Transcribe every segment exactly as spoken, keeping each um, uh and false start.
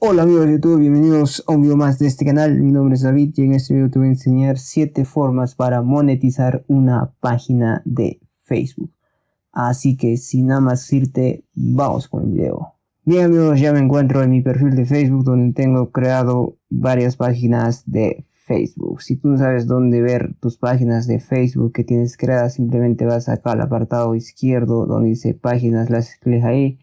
Hola amigos de YouTube, bienvenidos a un video más de este canal. Mi nombre es David y en este video te voy a enseñar siete formas para monetizar una página de Facebook. Así que sin nada más decirte, vamos con el video. Bien amigos, ya me encuentro en mi perfil de Facebook donde tengo creado varias páginas de Facebook. Si tú no sabes dónde ver tus páginas de Facebook que tienes creadas, simplemente vas acá al apartado izquierdo donde dice páginas, le haces clic ahí.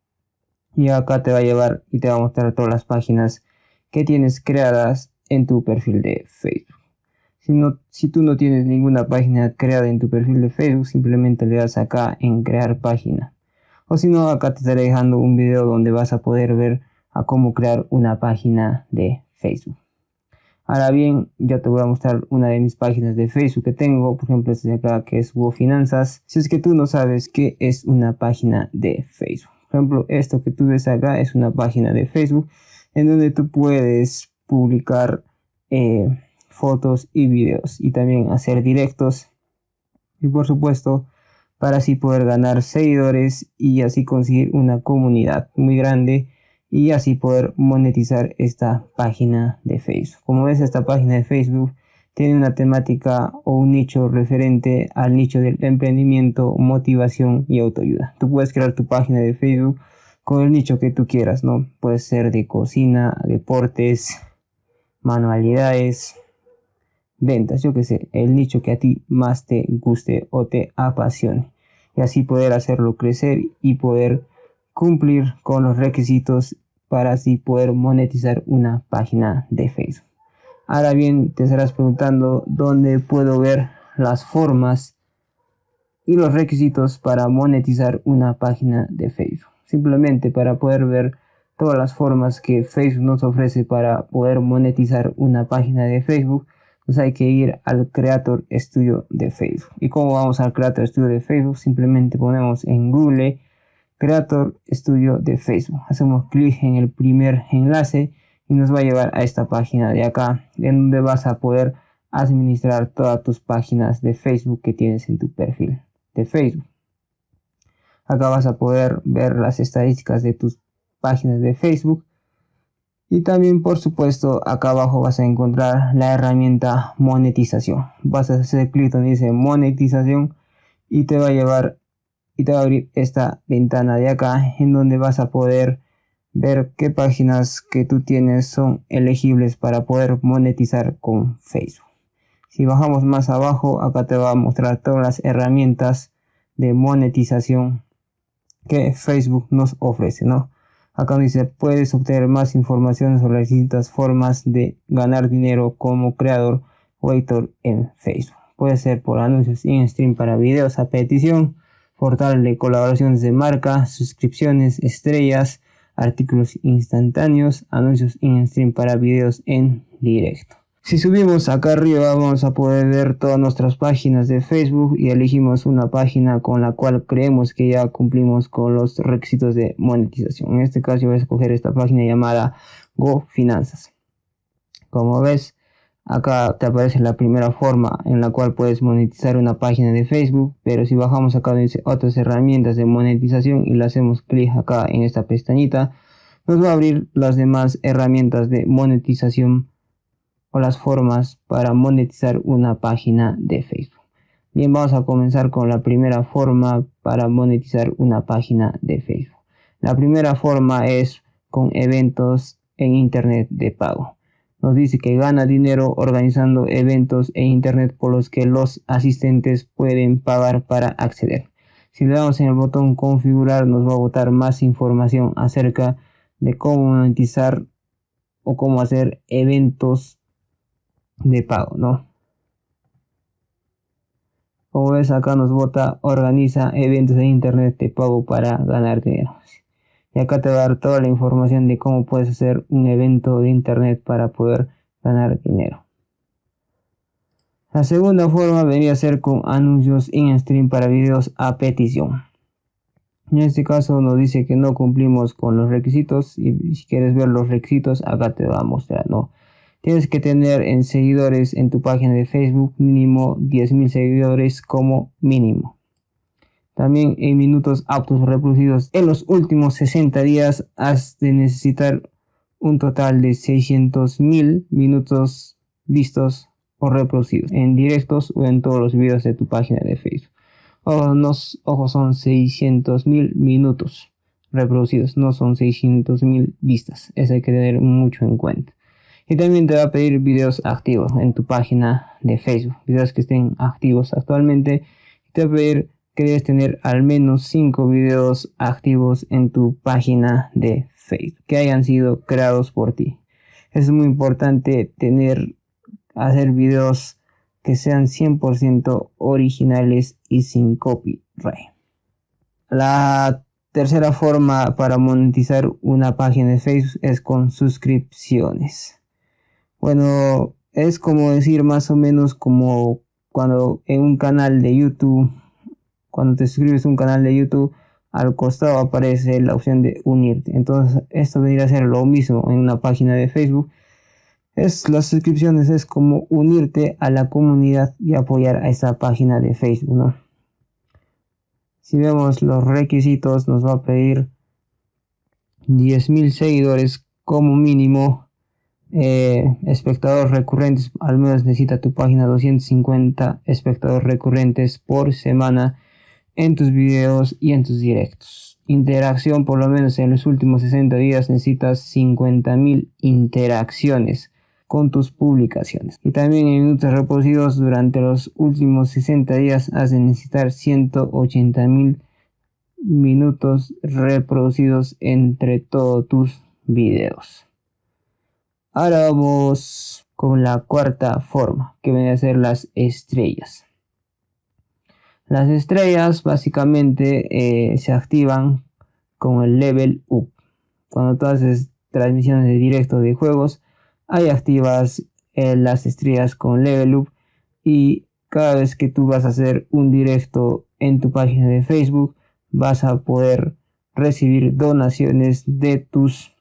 Y acá te va a llevar y te va a mostrar todas las páginas que tienes creadas en tu perfil de Facebook. Si, no, si tú no tienes ninguna página creada en tu perfil de Facebook, simplemente le das acá en crear página. O si no, acá te estaré dejando un video donde vas a poder ver a cómo crear una página de Facebook. Ahora bien, ya te voy a mostrar una de mis páginas de Facebook que tengo. Por ejemplo, esta de acá que es GoFinanzas. Si es que tú no sabes qué es una página de Facebook. Por ejemplo, esto que tú ves acá es una página de Facebook en donde tú puedes publicar eh, fotos y videos y también hacer directos y por supuesto para así poder ganar seguidores y así conseguir una comunidad muy grande y así poder monetizar esta página de Facebook. Como ves, esta página de Facebook tiene una temática o un nicho referente al nicho del emprendimiento, motivación y autoayuda. Tú puedes crear tu página de Facebook con el nicho que tú quieras, ¿no? Puede ser de cocina, deportes, manualidades, ventas, yo que sé, el nicho que a ti más te guste o te apasione. Y así poder hacerlo crecer y poder cumplir con los requisitos para así poder monetizar una página de Facebook. Ahora bien, te estarás preguntando dónde puedo ver las formas y los requisitos para monetizar una página de Facebook. Simplemente para poder ver todas las formas que Facebook nos ofrece para poder monetizar una página de Facebook, pues hay que ir al Creator Studio de Facebook. ¿Y cómo vamos al Creator Studio de Facebook? Simplemente ponemos en Google Creator Studio de Facebook. Hacemos clic en el primer enlace y nos va a llevar a esta página de acá, en donde vas a poder administrar todas tus páginas de Facebook que tienes en tu perfil de Facebook. Acá vas a poder ver las estadísticas de tus páginas de Facebook. Y también, por supuesto, acá abajo vas a encontrar la herramienta monetización. Vas a hacer clic donde dice monetización y te va a llevar y te va a abrir esta ventana de acá, en donde vas a poder ver qué páginas que tú tienes son elegibles para poder monetizar con Facebook. Si bajamos más abajo, acá te va a mostrar todas las herramientas de monetización que Facebook nos ofrece, ¿no? Acá dice, puedes obtener más información sobre las distintas formas de ganar dinero como creador o editor en Facebook. Puede ser por anuncios in stream para videos a petición, portal de colaboraciones de marca, suscripciones, estrellas, artículos instantáneos, anuncios in stream para videos en directo. Si subimos acá arriba vamos a poder ver todas nuestras páginas de Facebook y elegimos una página con la cual creemos que ya cumplimos con los requisitos de monetización. En este caso voy a escoger esta página llamada GoFinanzas. Como ves, acá te aparece la primera forma en la cual puedes monetizar una página de Facebook, pero si bajamos acá donde dice otras herramientas de monetización y le hacemos clic acá en esta pestañita, nos va a abrir las demás herramientas de monetización o las formas para monetizar una página de Facebook. Bien, vamos a comenzar con la primera forma para monetizar una página de Facebook. La primera forma es con eventos en internet de pago. Nos dice que gana dinero organizando eventos en internet por los que los asistentes pueden pagar para acceder. Si le damos en el botón configurar, nos va a botar más información acerca de cómo monetizar o cómo hacer eventos de pago, ¿no? Como ves, acá nos bota organiza eventos en internet de pago para ganar dinero. Y acá te va a dar toda la información de cómo puedes hacer un evento de internet para poder ganar dinero. La segunda forma vendría a ser con anuncios in stream para videos a petición. En este caso nos dice que no cumplimos con los requisitos y si quieres ver los requisitos acá te va a mostrar, ¿no? Tienes que tener en seguidores en tu página de Facebook mínimo diez mil seguidores como mínimo. También en minutos aptos reproducidos en los últimos sesenta días has de necesitar un total de seiscientos mil minutos vistos o reproducidos en directos o en todos los videos de tu página de Facebook. Ojo, no, ojo son seiscientos mil minutos reproducidos, no son seiscientos mil vistas. Eso hay que tener mucho en cuenta. Y también te va a pedir videos activos en tu página de Facebook, videos que estén activos actualmente. Te va a pedir que debes tener al menos cinco videos activos en tu página de Facebook que hayan sido creados por ti. Es muy importante tener, hacer videos que sean cien por ciento originales y sin copyright. La tercera forma para monetizar una página de Facebook es con suscripciones. Bueno, es como decir más o menos como cuando en un canal de YouTube, cuando te suscribes a un canal de YouTube, al costado aparece la opción de unirte. Entonces esto vendría a ser lo mismo en una página de Facebook. Es, las suscripciones es como unirte a la comunidad y apoyar a esa página de Facebook, ¿no? Si vemos los requisitos, nos va a pedir diez mil seguidores como mínimo. Eh, espectadores recurrentes, al menos necesita tu página doscientos cincuenta espectadores recurrentes por semana en tus videos y en tus directos. Interacción, por lo menos en los últimos sesenta días necesitas cincuenta mil interacciones con tus publicaciones. Y también en minutos reproducidos durante los últimos sesenta días has de necesitar ciento ochenta mil minutos reproducidos entre todos tus videos. Ahora vamos con la cuarta forma, que viene a ser las estrellas. Las estrellas básicamente eh, se activan con el level up. Cuando tú haces transmisiones de directo de juegos, ahí activas eh, las estrellas con level up, y cada vez que tú vas a hacer un directo en tu página de Facebook, vas a poder recibir donaciones de tus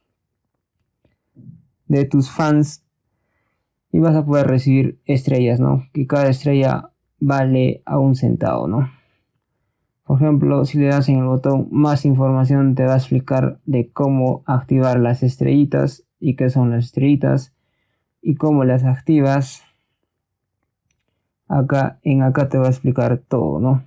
de tus fans y vas a poder recibir estrellas, ¿no? Que cada estrella vale a un centavo, ¿no? Por ejemplo, si le das en el botón más información, te va a explicar de cómo activar las estrellitas y qué son las estrellitas y cómo las activas. Acá en acá te va a explicar todo, ¿no?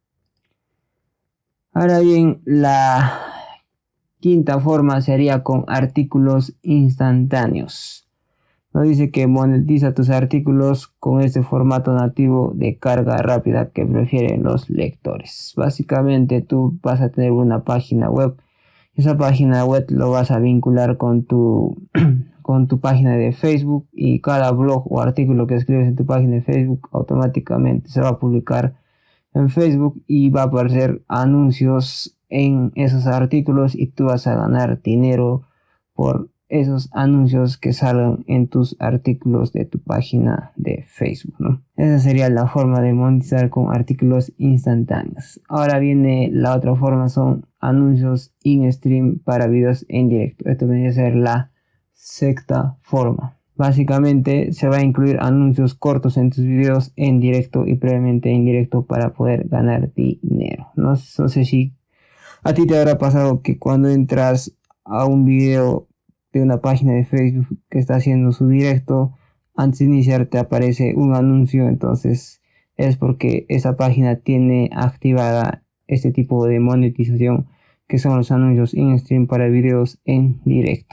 Ahora bien, la quinta forma sería con artículos instantáneos. Nos dice que monetiza tus artículos con este formato nativo de carga rápida que prefieren los lectores. Básicamente tú vas a tener una página web. Esa página web lo vas a vincular con tu, con tu página de Facebook, y cada blog o artículo que escribes en tu página de Facebook automáticamente se va a publicar en Facebook y va a aparecer anuncios en esos artículos, y tú vas a ganar dinero por esos anuncios que salgan en tus artículos de tu página de Facebook, ¿no? Esa sería la forma de monetizar con artículos instantáneos. Ahora viene la otra forma, son anuncios in stream para videos en directo. Esto vendría a ser la sexta forma. Básicamente se va a incluir anuncios cortos en tus videos en directo y previamente en directo para poder ganar dinero. No, no sé si a ti te habrá pasado que cuando entras a un video de una página de Facebook que está haciendo su directo, antes de iniciar te aparece un anuncio. Entonces es porque esa página tiene activada este tipo de monetización, que son los anuncios in stream para videos en directo.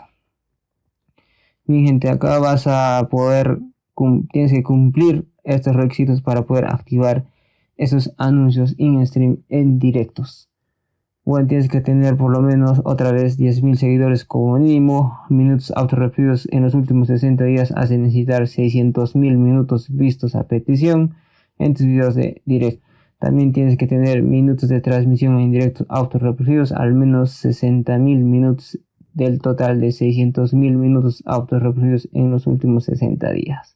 Mi gente, acá vas a poder, tienes que cumplir estos requisitos para poder activar esos anuncios in stream en directos. Bueno, tienes que tener por lo menos otra vez diez mil seguidores como mínimo, minutos autorreferidos en los últimos sesenta días, has de necesitar seiscientos mil minutos vistos a petición en tus videos de directo. También tienes que tener minutos de transmisión en directo autorreproducidos, al menos sesenta mil minutos del total de seiscientos mil minutos autorreproducidos en los últimos sesenta días.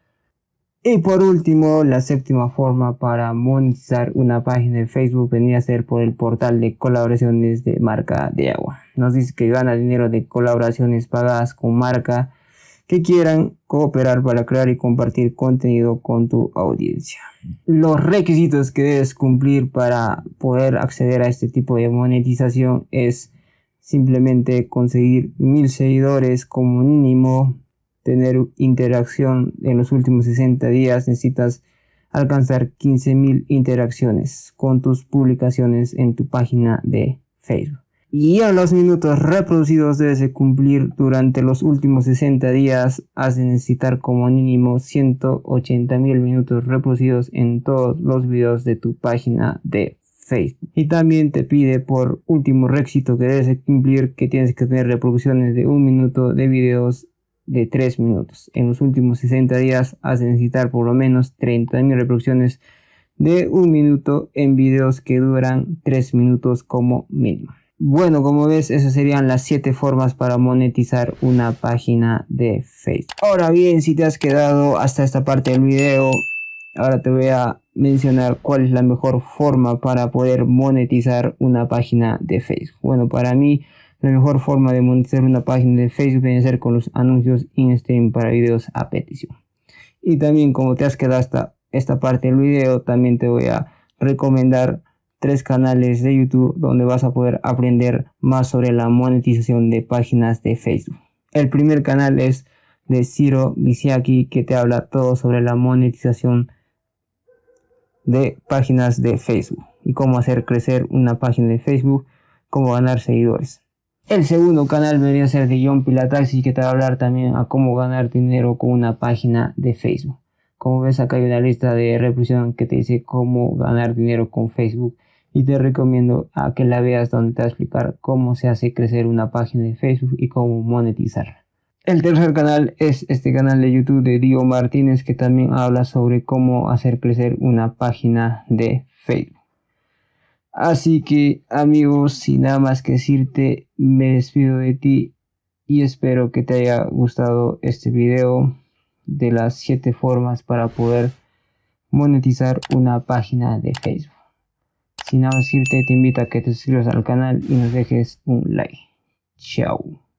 Y por último, la séptima forma para monetizar una página de Facebook venía a ser por el portal de colaboraciones de marca de agua. Nos dice que gana dinero de colaboraciones pagadas con marca que quieran cooperar para crear y compartir contenido con tu audiencia. Los requisitos que debes cumplir para poder acceder a este tipo de monetización es simplemente conseguir mil seguidores como mínimo, tener interacción en los últimos sesenta días, necesitas alcanzar quince mil interacciones con tus publicaciones en tu página de Facebook. Y a los minutos reproducidos debes de cumplir durante los últimos sesenta días. Has de necesitar como mínimo ciento ochenta mil minutos reproducidos en todos los videos de tu página de Facebook. Y también te pide por último requisito que debes de cumplir que tienes que tener reproducciones de un minuto de videos de tres minutos. En los últimos sesenta días has de necesitar por lo menos treinta mil reproducciones de un minuto en videos que duran tres minutos como mínimo. Bueno, como ves, esas serían las siete formas para monetizar una página de Facebook. Ahora bien, si te has quedado hasta esta parte del video, ahora te voy a mencionar cuál es la mejor forma para poder monetizar una página de Facebook. Bueno, para mí la mejor forma de monetizar una página de Facebook viene a ser con los anuncios in-stream para videos a petición. Y también, como te has quedado hasta esta parte del video, también te voy a recomendar tres canales de YouTube donde vas a poder aprender más sobre la monetización de páginas de Facebook. El primer canal es de Ciro Misiaki, que te habla todo sobre la monetización de páginas de Facebook y cómo hacer crecer una página de Facebook, cómo ganar seguidores. El segundo canal vendría a ser de John Pilataxi, que te va a hablar también a cómo ganar dinero con una página de Facebook. Como ves, acá hay una lista de reproducción que te dice cómo ganar dinero con Facebook. Y te recomiendo a que la veas, donde te va a explicar cómo se hace crecer una página de Facebook y cómo monetizarla. El tercer canal es este canal de YouTube de Dio Martínez, que también habla sobre cómo hacer crecer una página de Facebook. Así que amigos, sin nada más que decirte, me despido de ti y espero que te haya gustado este video de las siete formas para poder monetizar una página de Facebook. Sin nada más decirte, te invito a que te suscribas al canal y nos dejes un like. Chao.